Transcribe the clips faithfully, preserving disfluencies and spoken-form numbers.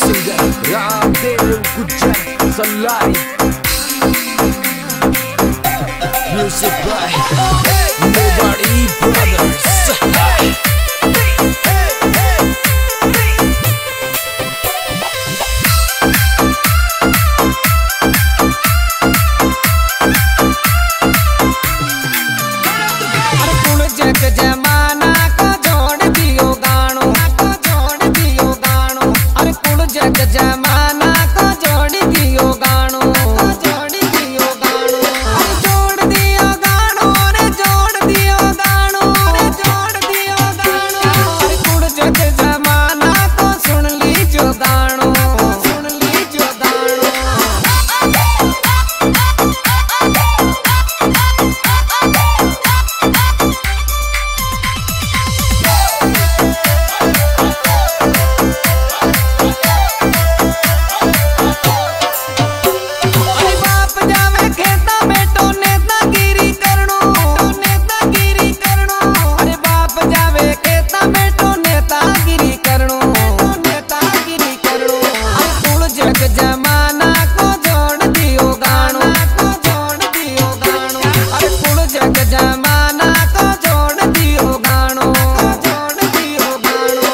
singer Ramdev Gujar Salai. Music by Nobody Brothers. जमाना को जोड़ दियो गानो को जोड़ दियो गानो अरे कुल जग जमाना को जोड़ दियो गानो को जोड़ दियो गानो अरे जोड़ दियो गानो रे जोड़ दियो गानो रे जोड़ दियो गानो अरे कुल जग जमाना को सुन लीजो गानो सुन लीजो गानो। जमाना को जोड़ दियो गानो को जोड़ दियो गानो अरे कुल जग जमाना को जोड़ दियो गानो को जोड़ दियो गानो।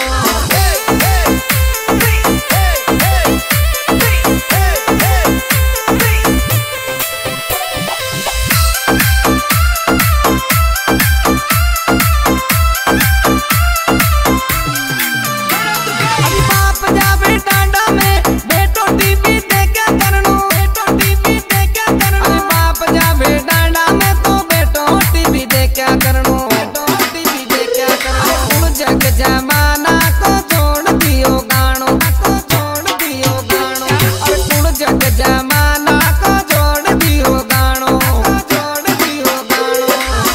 अरे बाप जावे डांडा में बेटो टीवी देखा करनो बेटो टीवी देखा करनो अरे बाप जावे डांडा में तो बेटो टीवी देखा करनो बेटो टीवी देखा करनो कुल जग जमाना को जोड़ दियो गानो को जोड़ दियो गानो अरे कुल जग जमाना को जोड़ दियो गानो को जोड़ दियो गानो।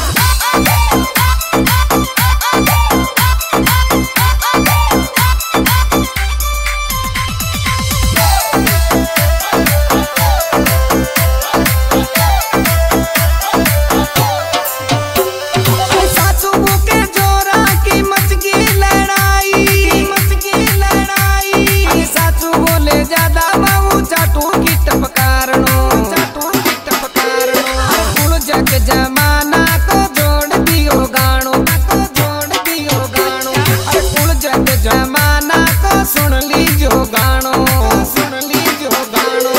जमाना को जोड़ दियो गानो को जोड़ दियो गानो अरे कुल जग जमाना को सुन लीजो गानो सुन लीजो गानो।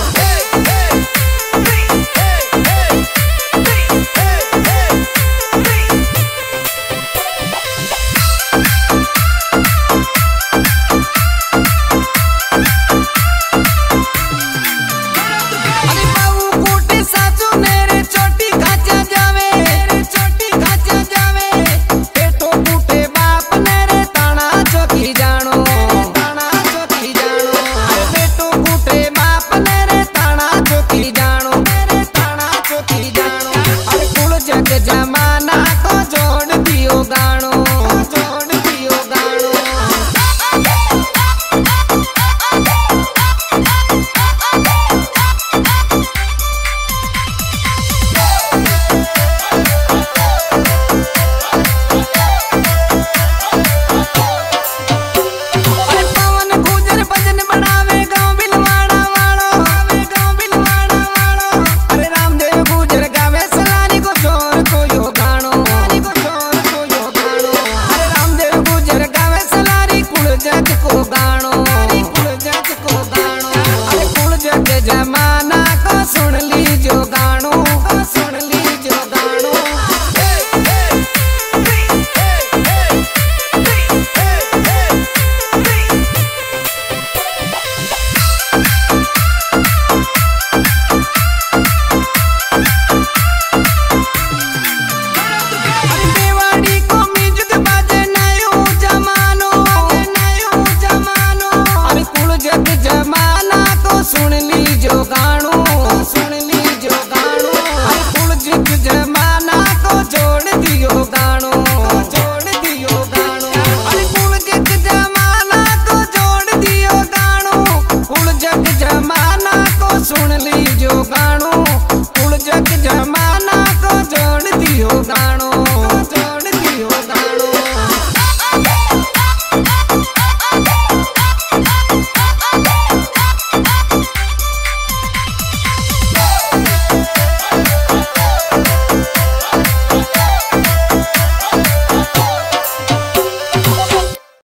अरे बाबू कोटे सासू मेरे छोटी खाचा जावे रे छोटी खाचा जावे पेटो बूटे बाप मेरे ताना चौकी जानो ताना चौकी जानो अरे पेटो बूटे बाप मेरे ताना चौकी जानो मेरे ताना चौकी जानो अरे कुल जग जमाना को जोड़ दियो गानो जोड़ दियो गानो। जग को गानो